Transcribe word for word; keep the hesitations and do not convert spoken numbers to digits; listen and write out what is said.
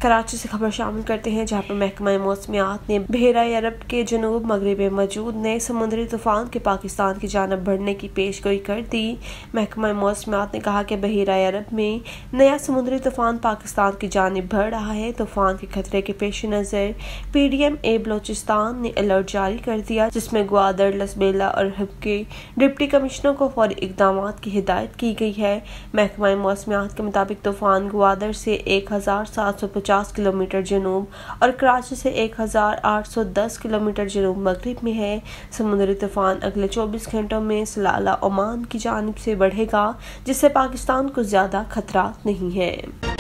कराची से खबर शामिल करते हैं, जहां पर महकमा मौसमियात ने बहरा अरब के जनूब मगरब में मौजूद नए समुद्री तूफान के पाकिस्तान की जानब बढ़ने की पेशगोई कर दी। महकमा मौसमियात ने कहा कि बहरा अरब में नया समुद्री तूफान पाकिस्तान की जानब बढ़ रहा है। तूफान के खतरे के पेश नज़र P D M A Balochistan ने अलर्ट जारी कर दिया, जिसमें ग्वादर, लसबेला और हब के डिप्टी कमिश्नर को फौरी इकदाम की हिदायत की गई है। महकमा मौसमियात के मुताबिक तूफान ग्वादर से एक हजार सात सौ पचास किलोमीटर जनूब और कराची से एक हजार आठ सौ दस किलोमीटर जनूब मगरिब में है। समुद्री तूफान अगले चौबीस घंटों में सलाला ओमान की जानिब से बढ़ेगा, जिससे पाकिस्तान को ज्यादा खतरा नहीं है।